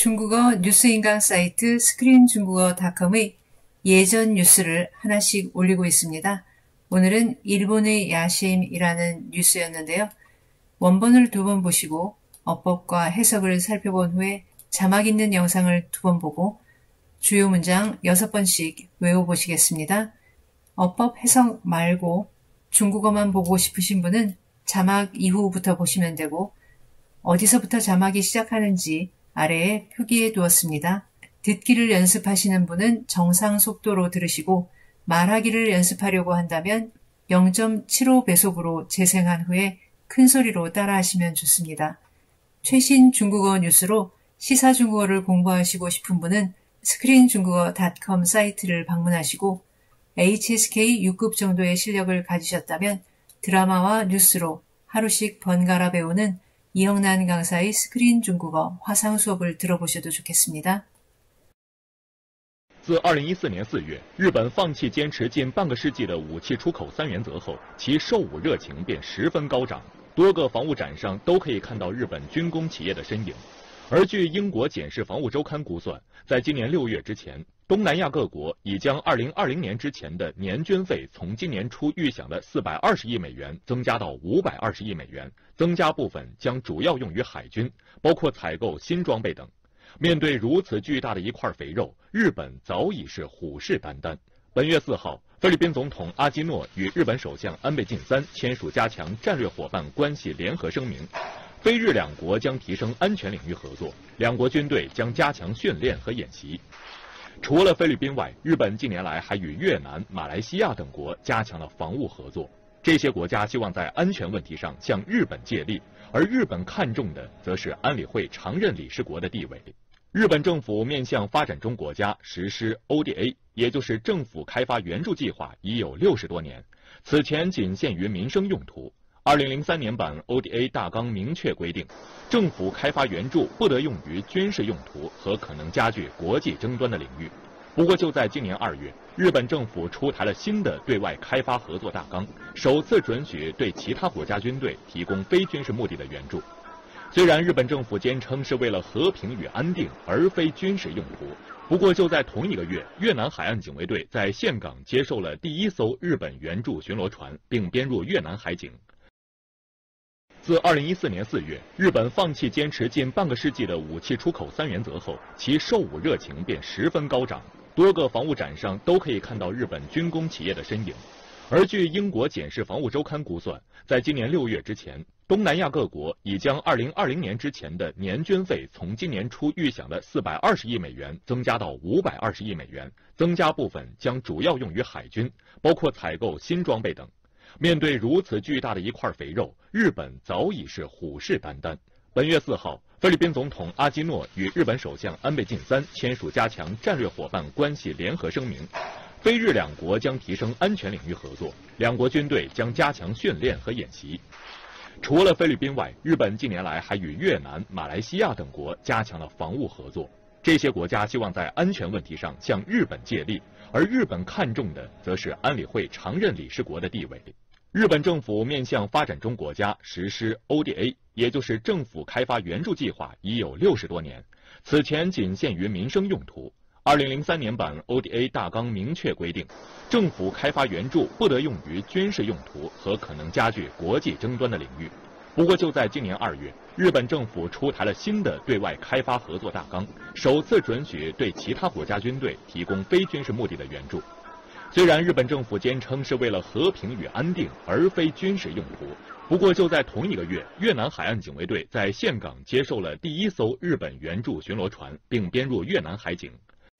중국어 뉴스 인강 사이트 스크린중국어닷컴의 예전 뉴스를 하나씩 올리고 있습니다. 오늘은 일본의 야심이라는 뉴스였는데요. 원본을 2번 보시고 어법과 해석을 살펴본 후에 자막 있는 영상을 2번 보고 주요 문장 6번씩 외워보시겠습니다. 어법 해석 말고 중국어만 보고 싶으신 분은 자막 이후부터 보시면 되고 어디서부터 자막이 시작하는지 아래에 표기해 두었습니다. 듣기를 연습하시는 분은 정상 속도로 들으시고 말하기를 연습하려고 한다면 0.75배속으로 재생한 후에 큰 소리로 따라하시면 좋습니다. 최신 중국어 뉴스로 시사 중국어를 공부하시고 싶은 분은 스크린중국어닷컴 사이트를 방문하시고 HSK 6급 정도의 실력을 가지셨다면 드라마와 뉴스로 하루씩 번갈아 배우는 이영란 강사의 스크린 중국어 화상 수업을 들어보셔도 좋겠습니다. 自2014年4月，日本放弃坚持近半个世纪的武器出口3原则后，其售武热情便十分高涨。多个防务展上都可以看到日本军工企业的身影。而据英国《检视防务周刊》估算，在今年6月之前，东南亚各国已将2020年之前的年军费从今年初预想的420亿美元增加到520亿美元，增加部分将主要用于海军，包括采购新装备等。面对如此巨大的一块肥肉，日本早已是虎视眈眈。本月4号，菲律宾总统阿基诺与日本首相安倍晋三签署加强战略伙伴关系联合声明，菲日两国将提升安全领域合作，两国军队将加强训练和演习。除了菲律宾外，日本近年来还与越南、马来西亚等国加强了防务合作。这些国家希望在安全问题上向日本借力，而日本看重的则是安理会常任理事国的地位。日本政府面向发展中国家实施 ODA， 也就是政府开发援助计划，已有60多年，此前仅限于民生用途。2003年版 ODA 大纲明确规定，政府开发援助不得用于军事用途和可能加剧国际争端的领域。不过，就在今年2月，日本政府出台了新的对外开发合作大纲，首次准许对其他国家军队提供非军事目的的援助。虽然日本政府坚称是为了和平与安定，而非军事用途，不过就在同一个月，越南海岸警卫队在岘港接受了第1艘日本援助巡逻船，并编入越南海警。自2014年4月，日本放弃坚持近半个世纪的武器出口3原则后，其售武热情便十分高涨。多个防务展上都可以看到日本军工企业的身影。而据英国《检视防务周刊》估算，在今年6月之前，东南亚各国已将2020年之前的年军费从今年初预想的420亿美元增加到520亿美元，增加部分将主要用于海军，包括采购新装备等。面对如此巨大的一块肥肉，日本早已是虎视眈眈。本月4号，菲律宾总统阿基诺与日本首相安倍晋三签署加强战略伙伴关系联合声明，菲日两国将提升安全领域合作，两国军队将加强训练和演习。除了菲律宾外，日本近年来还与越南、马来西亚等国加强了防务合作。这些国家希望在安全问题上向日本借力，而日本看重的则是安理会常任理事国的地位。日本政府面向发展中国家实施 ODA， 也就是政府开发援助计划，已有60多年，此前仅限于民生用途。2003年版 ODA 大纲明确规定，政府开发援助不得用于军事用途和可能加剧国际争端的领域。不过，就在今年2月，日本政府出台了新的对外开发合作大纲，首次准许对其他国家军队提供非军事目的的援助。虽然日本政府坚称是为了和平与安定，而非军事用途，不过就在同一个月，越南海岸警卫队在岘港接受了第1艘日本援助巡逻船，并编入越南海警。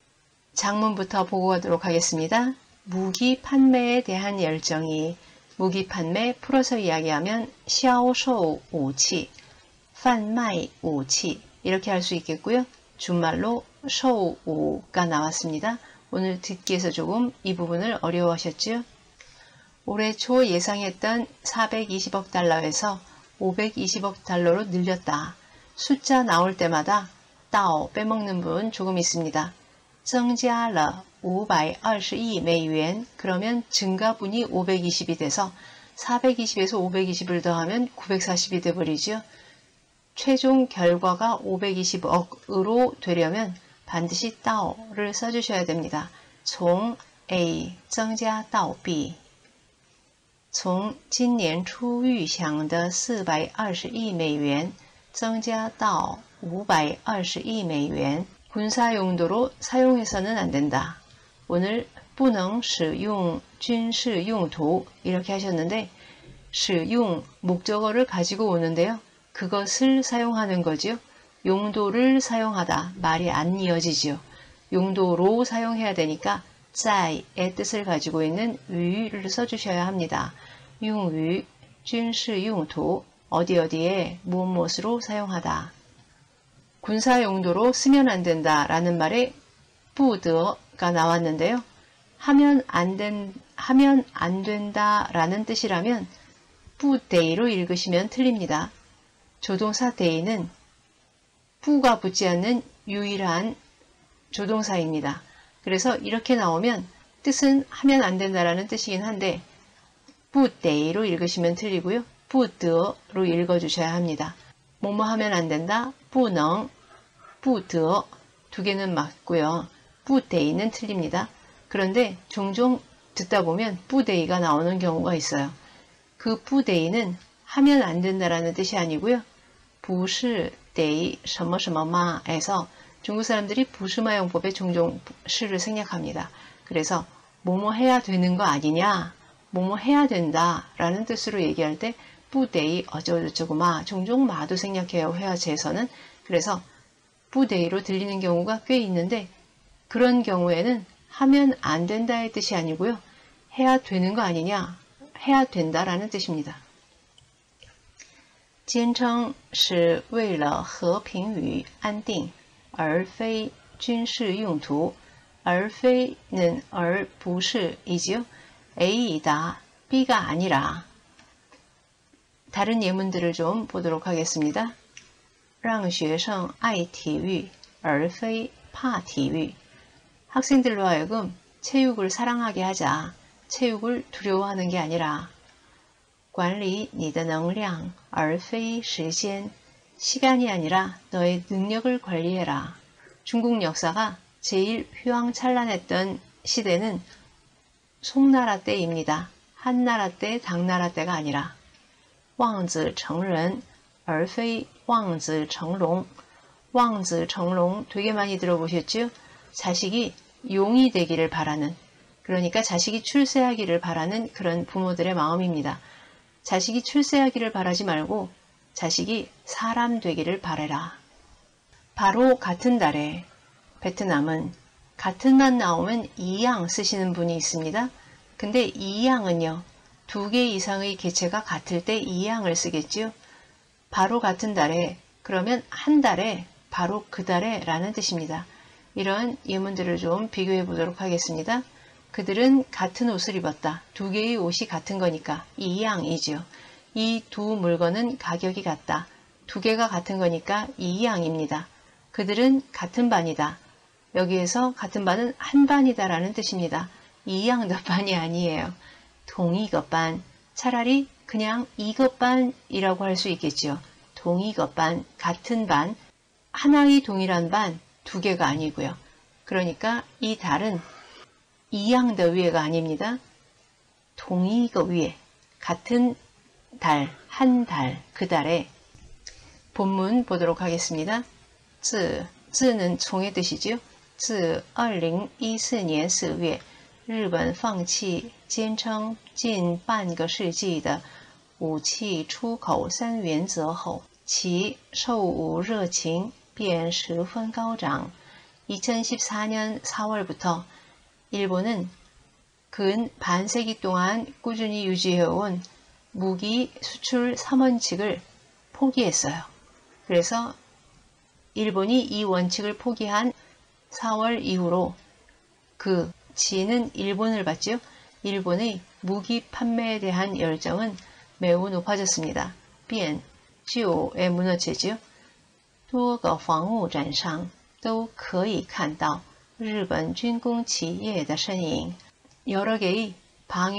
장문부터 보고 가도록 하겠습니다. 무기 판매에 대한 열정이 무기 판매 풀어서 이야기하면 샤오쇼우 우치, 판마이 우치 이렇게 할 수 있겠고요. 준말로 쇼우가 나왔습니다. 오늘 듣기에서 조금 이 부분을 어려워하셨죠? 올해 초 예상했던 420억 달러에서 520억 달러로 늘렸다. 숫자 나올 때마다 따오 빼먹는 부분 조금 있습니다. 增加了520亿美元 그러면 증가분이 520이 돼서 420에서 520을 더하면 940이 돼버리죠. 최종 결과가 520억으로 되려면 반드시 到를 써주셔야 됩니다. 从 A 增加到 B 从今年初预想的420亿美元增加到520亿美元 군사 용도로 사용해서는 안 된다. 오늘 不能使用军事用途 이렇게 하셨는데 使用 목적어를 가지고 오는데요. 그것을 사용하는 거죠. 용도를 사용하다 말이 안 이어지죠. 용도로 사용해야 되니까 在의 뜻을 가지고 있는 위를 써주셔야 합니다. 용위, 军事用途 어디에 무엇으로 사용하다. 군사 용도로 쓰면 안 된다 라는 말에 不得가 나왔는데요. 하면 안 된다 라는 뜻이라면 不得로 읽으시면 틀립니다. 조동사 대의는 不가 붙지 않는 유일한 조동사입니다. 그래서 이렇게 나오면 뜻은 하면 안 된다라는 뜻이긴 한데 不得로 읽으시면 틀리고요. 不得로 읽어주셔야 합니다. 뭐뭐 하면 안 된다. 不能, 不得 두 개는 맞고요. 不得는 틀립니다. 그런데 종종 듣다 보면 不得가 나오는 경우가 있어요. 그 不得는 하면 안 된다라는 뜻이 아니고요. 不是得什么什么嘛에서 중국 사람들이 부수마용법에 종종 시를 생략합니다. 그래서 뭐뭐 해야 되는 거 아니냐, 뭐뭐 해야 된다 라는 뜻으로 얘기할 때 不得 어쩌고저쩌고 마 종종 마도 생략해요. 회화체에서는. 그래서 不得로 들리는 경우가 꽤 있는데 그런 경우에는 하면 안 된다의 뜻이 아니고요. 해야 되는 거 아니냐, 해야 된다라는 뜻입니다. 坚称是为了和平与安定而非军事用途而非는 而不是이지요. A이다, B가 아니라. 다른 예문들을 좀 보도록 하겠습니다. 让学生爱体育而非怕体育 학생들로 하여금 체육을 사랑하게 하자. 체육을 두려워하는 게 아니라 管理你的能量而非时间 시간이 아니라 너의 능력을 관리해라. 중국 역사가 제일 휘황찬란했던 시대는 송나라 때입니다. 한나라 때, 당나라 때가 아니라 望子成人而非望子成龙 望子成龙 되게 많이 들어보셨죠? 자식이 용이 되기를 바라는, 그러니까 자식이 출세하기를 바라는 그런 부모들의 마음입니다. 자식이 출세하기를 바라지 말고 자식이 사람 되기를 바라라. 바로 같은 달에 베트남은 같은 만 나오면 이양 쓰시는 분이 있습니다. 근데 이양은요, 두 개 이상의 개체가 같을 때 이양을 쓰겠지요. 바로 같은 달에, 그러면 한 달에, 바로 그 달에 라는 뜻입니다. 이런 예문들을 좀 비교해 보도록 하겠습니다. 그들은 같은 옷을 입었다. 두 개의 옷이 같은 거니까 이양이지요. 이 두 물건은 가격이 같다. 두 개가 같은 거니까 이양입니다. 그들은 같은 반이다. 여기에서 같은 반은 한 반이다 라는 뜻입니다. 이양 더 반이 아니에요. 동이것반, 차라리 그냥 이것반이라고 할 수 있겠죠. 동이것반, 같은 반, 하나의 동일한 반, 두 개가 아니고요. 그러니까 이 달은 이양 더 위에가 아닙니다. 동이거 위에, 같은 달, 한 달, 그 달에 본문 보도록 하겠습니다. 自는 총의 뜻이지요. 自2014年4月日本放弃坚称近半个世纪的武器出口3原则后，其售武热情便十分高涨。 2014년 4월부터 일본은 근 반세기 동안 꾸준히 유지해온 무기 수출 3원칙을 포기했어요. 그래서 일본이 이 원칙을 포기한 4월 이후로 그 지는 일본을 봤죠. 일본의 무기 판매에 대한 열정은 매우 높아졌습니다. 变旧의 문어체죠. 多个防务展上都可以看到日本军工企业的身影. 여러 개의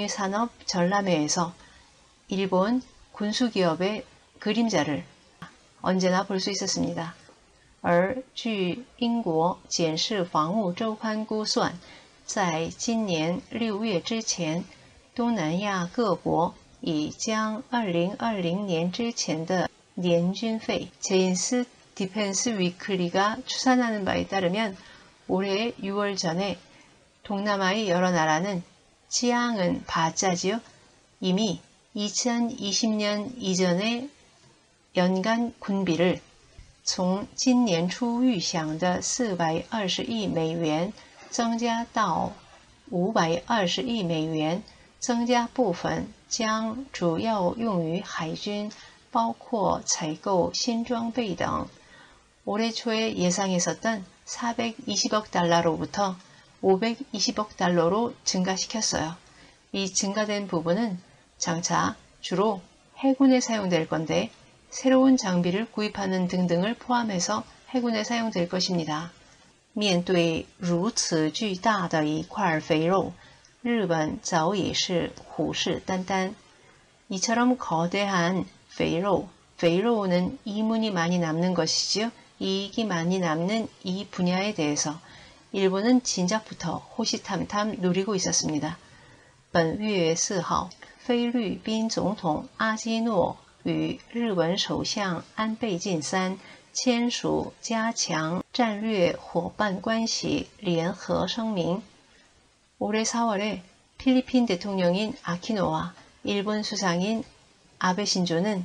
방위산업 전람회에서 일본 군수기업의 그림자를 언제나 볼 수 있었습니다. 而据英国检视防务周刊估算，在今年6月之前，东南亚各国已将2020年之前的年军费 제인스 디펜스 위클리가 추산하는 바에 따르면 올해 6월 전에 동남아의 여러 나라는 지양은 바짜지요. 이미 2020년 이전의 연간 군비를 从今年初预想的420亿美元增加到520亿美元，增加部分将主要用于海军，包括采购新装备等。 올해 초에 예상했었던 420억 달러로부터 520억 달러로 증가시켰어요. 이 증가된 부분은 장차 주로 해군에 사용될 건데 새로운 장비를 구입하는 등등을 포함해서 해군에 사용될 것입니다. 面对如此巨大的一块肥肉，日本早已是虎视眈眈。 이처럼 거대한 肥肉, 肥肉는 이문이 많이 남는 것이지요. 이익이 많이 남는 이 분야에 대해서 일본은 진작부터 호시탐탐 노리고 있었습니다. 本月4号，菲律宾总统阿基诺与日本首相安倍晋三签署加强战略伙伴关系联合声明。 올해 4월에 필리핀 대통령인 아키노와 일본 수상인 아베 신조는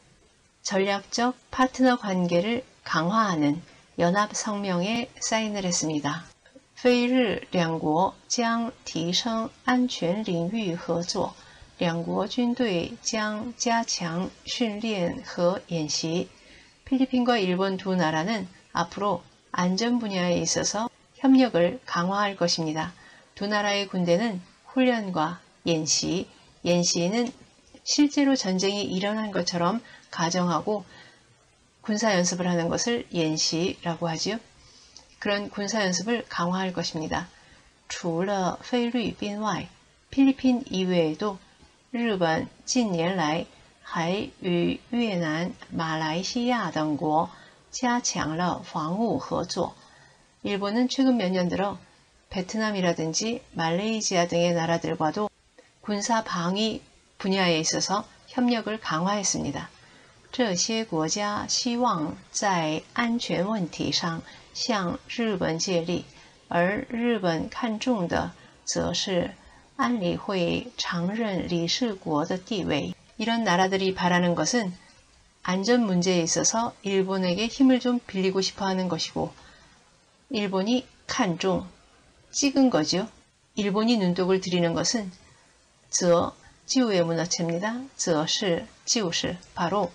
전략적 파트너 관계를 강화하는 연합 성명에 사인을 했습니다. 菲日两国将提升安全领域合作，两国军队将加强训练和演习。 필리핀과 일본 두 나라는 앞으로 안전 분야에 있어서 협력을 강화할 것입니다. 두 나라의 군대는 훈련과 연시, 연시는 실제로 전쟁이 일어난 것처럼 가정하고 군사연습을 하는 것을 연시라고 하지요. 그런 군사연습을 강화할 것입니다. 除了菲律宾外, 필리핀 이외에도 日本近年来还与越南、马来西亚等国加强了防务合作. 일본은 최근 몇 년 들어 베트남이라든지 말레이시아 등의 나라들과도 군사 방위 분야에 있어서 협력을 강화했습니다. 这些国家希望在安全问题上向日本借力，而日本看重的则是安理会常任理事国的地位. 이런 나라들이 바라는 것은 안전 문제에 있어서 일본에게 힘을 좀 빌리고 싶어 하는 것이고, 일본이 간종, 찍은 거죠. 일본이 눈독을 들이는 것은 则, 지우의 문어체입니다. 则是, 就是, 바로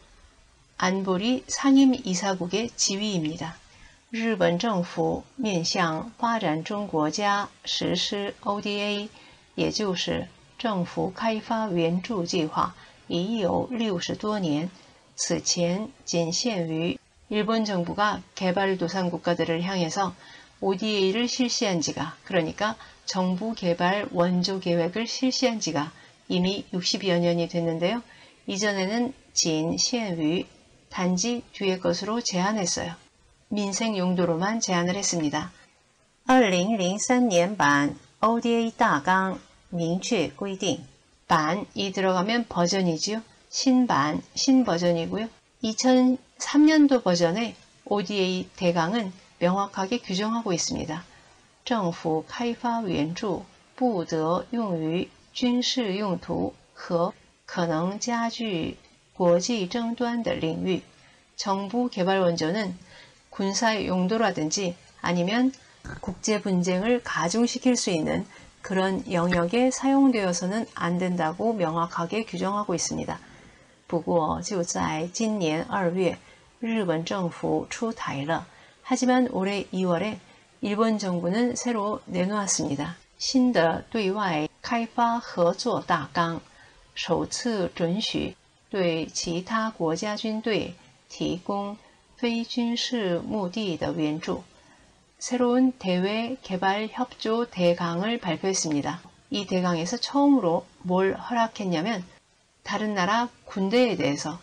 안보리 상임이사국의 지위입니다. 日本政府面向发展中国家实施 ODA, 也就是政府开发援助计划已有60多年. 此前仅限于 일본 정부가 개발도상 국가들을 향해서 ODA를 실시한 지가, 그러니까 정부 개발 원조 계획을 실시한 지가 이미 60여 년이 됐는데요. 이전에는 仅限于 단지 뒤의 것으로 제한했어요. 민생 용도로만 제한을 했습니다. 2003年版 ODA 大纲明确规定. 반이 들어가면 버전이지요. 신반, 신버전이고요. 2003년도 버전의 ODA 대강은 명확하게 규정하고 있습니다. 政府开发援助不得用于军事用途和可能加剧国际争端的领域. 정부 개발 원조는 군사 용도라든지 아니면 국제 분쟁을 가중시킬 수 있는 그런 영역에 사용되어서는 안 된다고 명확하게 규정하고 있습니다. 不过就在今年2月日本政府出台了. 하지만 올해 2월에 일본 정부는 새로 내놓았습니다. 新的对外开发合作大纲首次准许对其他国家军队提供非军事目的的援助. 새로운 대외 개발 협조 대강을 발표했습니다. 이 대강에서 처음으로 뭘 허락했냐면 다른 나라 군대에 대해서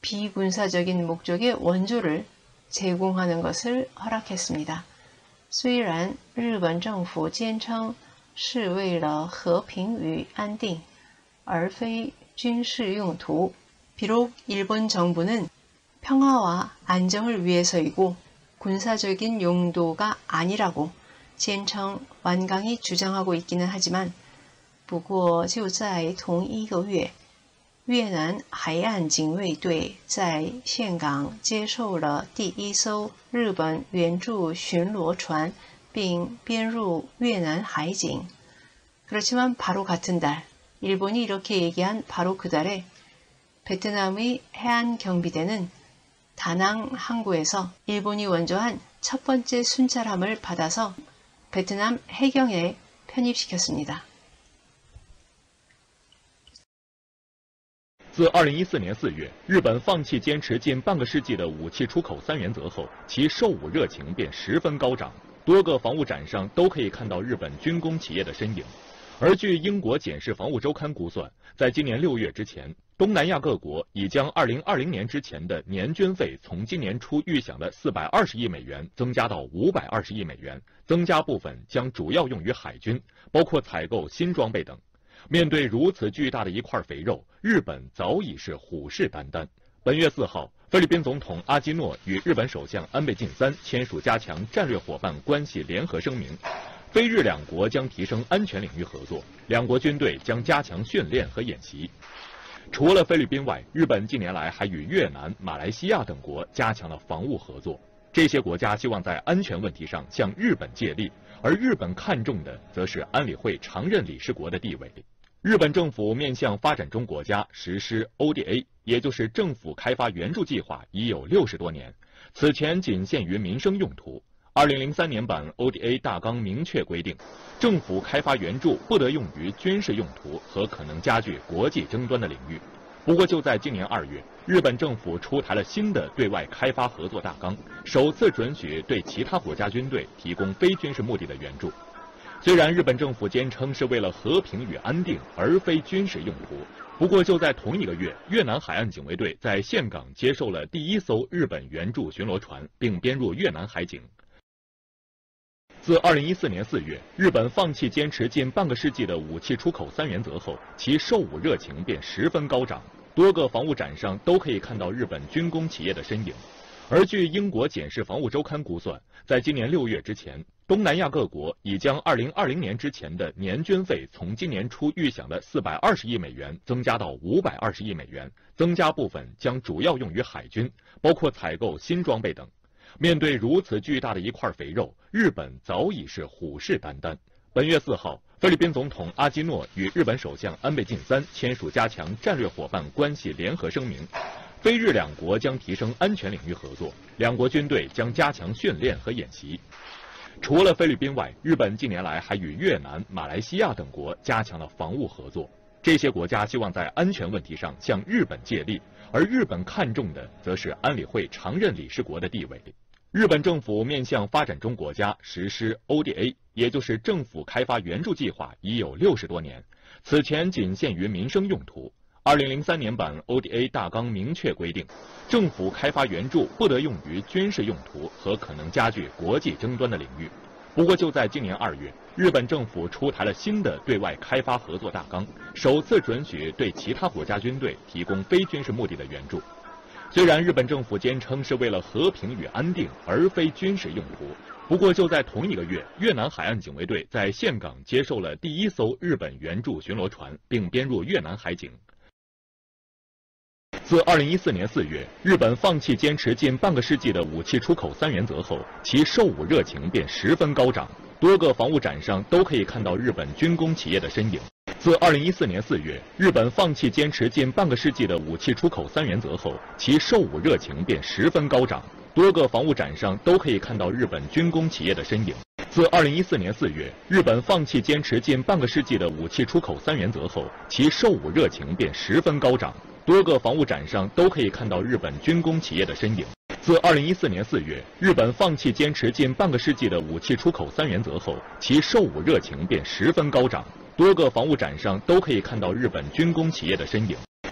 비군사적인 목적의 원조를 제공하는 것을 허락했습니다. 虽然日本政府坚称是为了和平与安定，而非军事用途. 비록 일본 정부는 평화와 안정을 위해서이고 군사적인 용도가 아니라고 坚称 완강히 주장하고 있기는 하지만 不过就在同一个月，越南海岸警卫队在岘港接受了第一艘日本援助巡逻船，并编入越南海警. 그렇지만 바로 같은 달, 일본이 이렇게 얘기한 바로 그 달에 베트남의 해안경비대는 다낭 항구에서 일본이 원조한 첫 번째 순찰함을 받아서 베트남 해경에 편입시켰습니다. 自2014年4月，日本放弃坚持近半个世纪的武器出口3原则后，其售武热情便十分高涨，多个防务展上都可以看到日本军工企业的身影。而据英国《简氏防务周刊》估算，在今年6月之前，东南亚各国已将2020年之前的年军费从今年初预想的420亿美元增加到520亿美元，增加部分将主要用于海军，包括采购新装备等。面对如此巨大的一块肥肉，日本早已是虎视眈眈。本月4号，菲律宾总统阿基诺与日本首相安倍晋三签署加强战略伙伴关系联合声明，菲日两国将提升安全领域合作，两国军队将加强训练和演习。除了菲律宾外，日本近年来还与越南、马来西亚等国加强了防务合作。这些国家希望在安全问题上向日本借力，而日本看重的则是安理会常任理事国的地位。日本政府面向发展中国家实施 ODA， 也就是政府开发援助计划，已有60多年，此前仅限于民生用途。2003年版 ODA 大纲明确规定，政府开发援助不得用于军事用途和可能加剧国际争端的领域。不过就在今年2月，日本政府出台了新的对外开发合作大纲，首次准许对其他国家军队提供非军事目的的援助。虽然日本政府坚称是为了和平与安定，而非军事用途，不过就在同一个月，越南海岸警卫队在岘港接受了第一艘日本援助巡逻船，并编入越南海警。自2014年4月，日本放弃坚持近半个世纪的武器出口3原则后，其售武热情便十分高涨，多个防务展上都可以看到日本军工企业的身影。而据英国《简氏防务周刊》估算，在今年6月之前，东南亚各国已将2020年之前的年军费从今年初预想的420亿美元增加到520亿美元，增加部分将主要用于海军，包括采购新装备等。面对如此巨大的一块肥肉，日本早已是虎视眈眈。本月4号，菲律宾总统阿基诺与日本首相安倍晋三签署加强战略伙伴关系联合声明，菲日两国将提升安全领域合作，两国军队将加强训练和演习。除了菲律宾外，日本近年来还与越南、马来西亚等国加强了防务合作。这些国家希望在安全问题上向日本借力，而日本看重的则是安理会常任理事国的地位。日本政府面向发展中国家实施 ODA， 也就是政府开发援助计划，已有60多年，此前仅限于民生用途。2003年版 ODA 大纲明确规定，政府开发援助不得用于军事用途和可能加剧国际争端的领域。不过就在今年2月，日本政府出台了新的对外开发合作大纲，首次准许对其他国家军队提供非军事目的的援助。虽然日本政府坚称是为了和平与安定，而非军事用途，不过就在同一个月，越南海岸警卫队在岘港接受了第一艘日本援助巡逻船，并编入越南海警。自2014年4月，日本放弃坚持近半个世纪的武器出口3原则后，其售武热情便十分高涨，多个防务展上都可以看到日本军工企业的身影。自2014年4月，日本放弃坚持近半个世纪的武器出口3原则后，其售武热情便十分高涨，多个防务展上都可以看到日本军工企业的身影。自2014年4月，日本放弃坚持近半个世纪的武器出口3原则后，其售武热情便十分高涨，多个防务展上都可以看到日本军工企业的身影。自2014年4月，日本放弃坚持近半个世纪的武器出口3原则后，其售武热情便十分高涨，多个防务展上都可以看到日本军工企业的身影。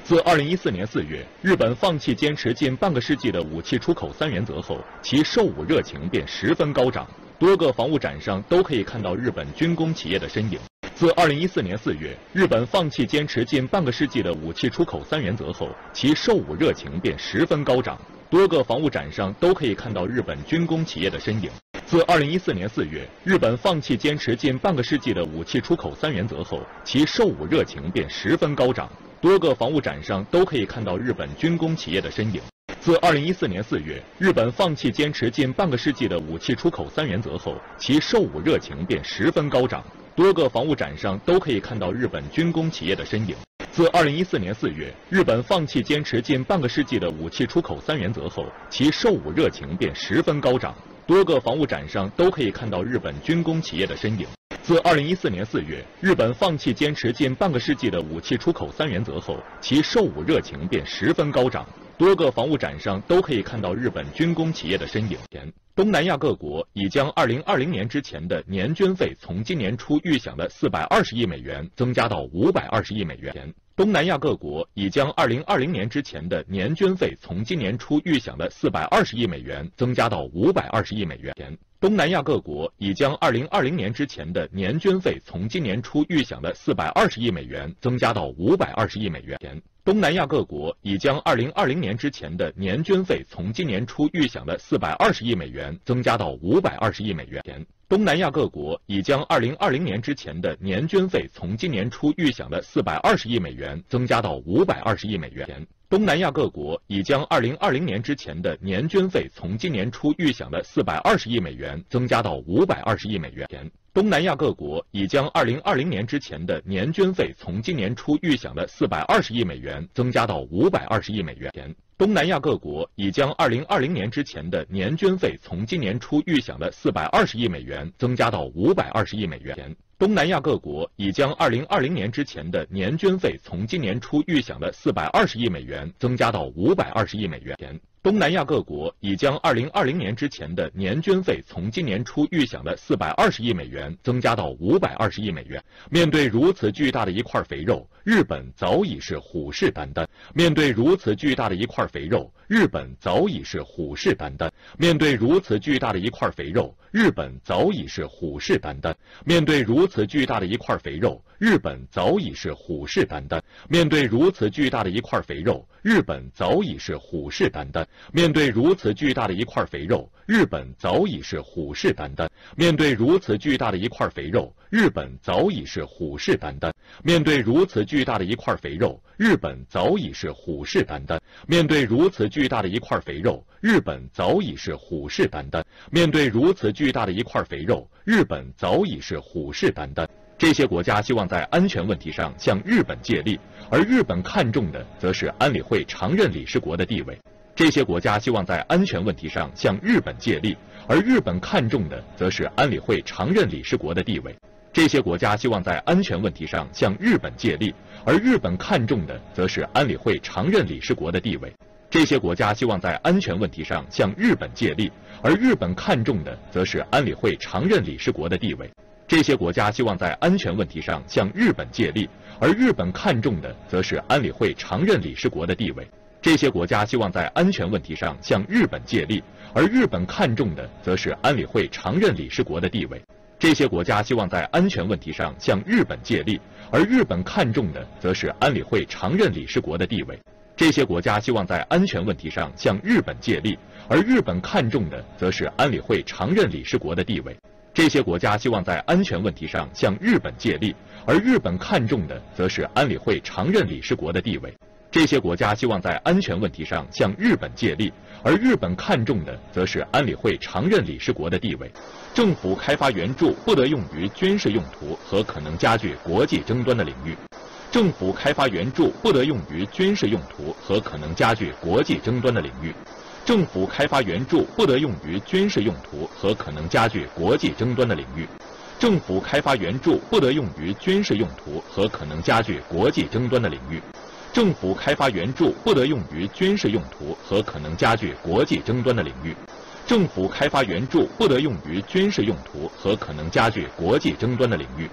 自2014年4月，日本放弃坚持近半个世纪的武器出口3原则后，其售武热情便十分高涨，多个防务展上都可以看到日本军工企业的身影。自2014年4月，日本放弃坚持近半个世纪的武器出口3原则后，其售武热情便十分高涨，多个防务展上都可以看到日本军工企业的身影。自2014年4月，日本放弃坚持近半个世纪的武器出口3原则后，其售武热情便十分高涨，多个防务展上都可以看到日本军工企业的身影。自2014年4月，日本放弃坚持近半个世纪的武器出口3原则后，其售武热情便十分高涨，多个防务展上都可以看到日本军工企业的身影。自2014年4月，日本放弃坚持近半个世纪的武器出口3原则后，其售武热情便十分高涨，多个防务展上都可以看到日本军工企业的身影。自2014年4月，日本放弃坚持近半个世纪的武器出口3原则后，其售武热情便十分高涨，多个防务展上都可以看到日本军工企业的身影。东南亚各国已将2020年之前的年捐费从今年初预想的420亿美元增加到520亿美元。东南亚各国已将2020年之前的年捐费从今年初预想的420亿美元增加到520亿美元。东南亚各国已将2020年之前的年捐费从今年初预想的420亿美元增加到520亿美元。东南亚各国已将2020年之前的年捐费从今年初预想的420亿美元增加到520亿美元。东南亚各国已将2020年之前的年捐费从今年初预想的420亿美元增加到520亿美元。东南亚各国已将2020年之前的年捐费从今年初预想的420亿美元增加到520亿美元。东南亚各国已将2020年之前的年捐费从今年初预想的420亿美元增加到520亿美元。东南亚各国已将2020年之前的年捐费从今年初预想的420亿美元增加到520亿美元。东南亚各国已将2020年之前的年捐费从今年初预想的420亿美元增加到520亿美元。东南亚各国已将2020年之前的年捐费从今年初预想的420亿美元增加到520亿美元。面对如此巨大的一块肥肉，日本早已是虎视眈眈。面对如此巨大的一块肥肉，日本早已是虎视眈眈。面对如此巨大的一块肥肉，日本早已是虎视眈眈。面对如此巨大的一块肥肉，日本早已是虎视眈眈。面对如此巨大的一块肥肉，日本早已是虎视眈眈。面对如此巨大的一块肥肉，日本早已是虎视眈眈。面对如此巨大的一块肥肉，日本早已是虎视眈眈。面对如此巨大的一块肥肉，日本早已是虎视眈眈。面对如此巨大的一块肥肉，日本早已是虎视眈眈。面对如此巨大的一块肥肉，日本早已是虎视眈眈。这些国家希望在安全问题上向日本借力，而日本看重的则是安理会常任理事国的地位。这些国家希望在安全问题上向日本借力，而日本看重的则是安理会常任理事国的地位。这些国家希望在安全问题上向日本借力，而日本看重的则是安理会常任理事国的地位。这些国家希望在安全问题上向日本借力，而日本看重的则是安理会常任理事国的地位。这些国家希望在安全问题上向日本借力，而日本看重的则是安理会常任理事国的地位。这些国家希望在安全问题上向日本借力，而日本看重的则是安理会常任理事国的地位。这些国家希望在安全问题上向日本借力，而日本看重的则是安理会常任理事国的地位。这些国家希望在安全问题上向日本借力，而日本看重的则是安理会常任理事国的地位。这些国家希望在安全问题上向日本借力，而日本看重的则是安理会常任理事国的地位。这些国家希望在安全问题上向日本借力，而日本看重的则是安理会常任理事国的地位。政府开发援助不得用于军事用途和可能加剧国际争端的领域。政府开发援助不得用于军事用途和可能加剧国际争端的领域。政府开发援助不得用于军事用途和可能加剧国际争端的领域。政府开发援助不得用于军事用途和可能加剧国际争端的领域。政府开发援助不得用于军事用途和可能加剧国际争端的领域。政府开发援助不得用于军事用途和可能加剧国际争端的领域。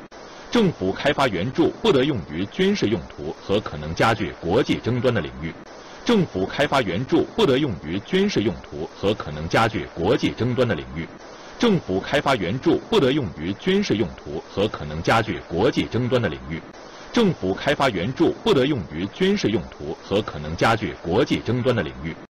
政府开发援助不得用于军事用途和可能加剧国际争端的领域。政府开发援助不得用于军事用途和可能加剧国际争端的领域。政府开发援助不得用于军事用途和可能加剧国际争端的领域。政府开发援助不得用于军事用途和可能加剧国际争端的领域。